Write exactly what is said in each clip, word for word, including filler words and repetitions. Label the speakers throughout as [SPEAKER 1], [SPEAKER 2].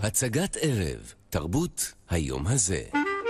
[SPEAKER 1] הצגת ערב, תרבות היום הזה.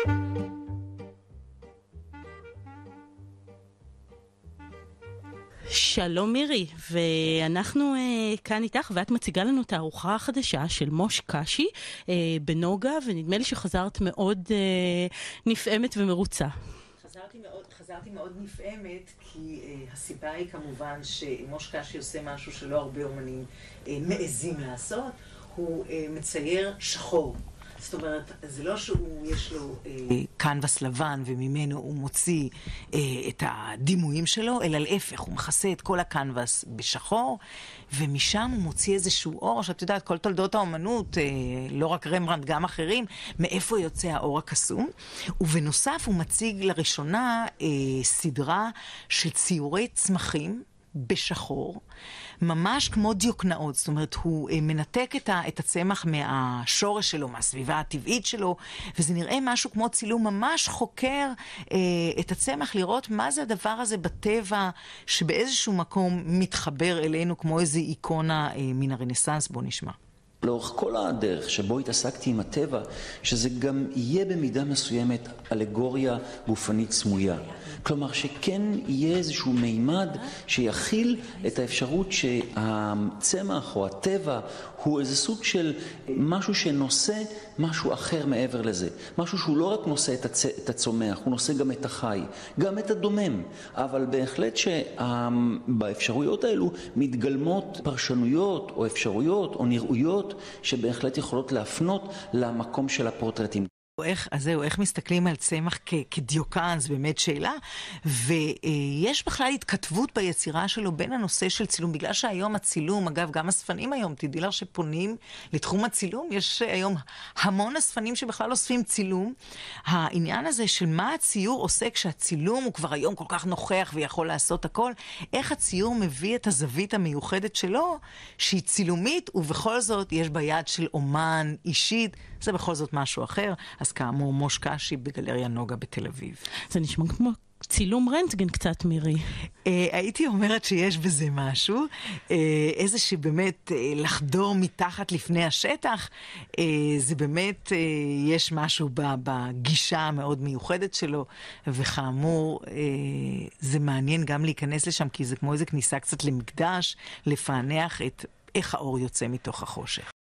[SPEAKER 2] שלום מירי, ואנחנו uh, כאן איתך, ואת מציגה לנו את הארוחה החדשה של מוש קשי uh, בנוגה, ונדמה לי שחזרת מאוד uh, נפעמת ומרוצה.
[SPEAKER 3] חזרתי מאוד, חזרתי מאוד נפעמת, כי uh, הסיבה היא כמובן שמוש קשי עושה משהו שלא הרבה אומנים uh, מעזים לעשות, הוא uh, מצייר שחור. זאת אומרת, זה לא שהוא יש לו קנבס לבן וממנו הוא מוציא אה, את הדימויים שלו, אלא להפך, הוא מכסה את כל הקנבס בשחור, ומשם הוא מוציא איזשהו אור, שאת יודעת, כל תולדות האומנות, אה, לא רק רמברנדט, גם אחרים, מאיפה יוצא האור הקסום. ובנוסף הוא מציג לראשונה אה, סדרה של ציורי צמחים, בשחור, ממש כמו דיוקנאות, זאת אומרת, הוא מנתק את, ה, את הצמח מהשורש שלו, מהסביבה הטבעית שלו, וזה נראה משהו כמו צילום ממש חוקר אה, את הצמח, לראות מה זה הדבר הזה בטבע, שבאיזשהו מקום מתחבר אלינו, כמו איזו איקונה אה, מן הרנסנס. בוא נשמע.
[SPEAKER 4] לאורך כל הדרך שבו התעסקתי עם הטבע, שזה גם יהיה במידה מסוימת אלגוריה גופנית סמויה. כלומר שכן יהיה איזשהו מימד שיכיל את האפשרות שהצמח או הטבע הוא איזה סוג של משהו שנושא משהו אחר מעבר לזה. משהו שהוא לא רק נושא את, הצ... את הצומח, הוא נושא גם את החי, גם את הדומם. אבל בהחלט שבאפשרויות האלו מתגלמות פרשנויות או אפשרויות או נראויות שבהחלט יכולות להפנות למקום של הפורטרטים.
[SPEAKER 3] איך, אז זהו, איך מסתכלים על צמח כ- כדיוקן, זה באמת שאלה, ויש בכלל התכתבות ביצירה שלו בין הנושא של צילום, בגלל שהיום הצילום, אגב, גם הספנים היום, תדעי לך שפונים לתחום הצילום, יש היום המון הספנים שבכלל אוספים צילום. העניין הזה של מה הציור עושה כשהצילום הוא כבר היום כל כך נוכח ויכול לעשות הכל, איך הציור מביא את הזווית המיוחדת שלו, שהיא צילומית, ובכל זאת יש ביד של אומן אישית, זה בכל זאת משהו אחר. אז כאמור, מוש קשי בגלריה נוגה בתל אביב.
[SPEAKER 2] זה נשמע כמו צילום רנטגן קצת, מירי.
[SPEAKER 3] הייתי אומרת שיש בזה משהו, איזה שבאמת לחדור מתחת לפני השטח, זה באמת, יש משהו בגישה המאוד מיוחדת שלו, וכאמור, זה מעניין גם להיכנס לשם, כי זה כמו איזה כניסה קצת למקדש, לפענח את איך האור יוצא מתוך החושך.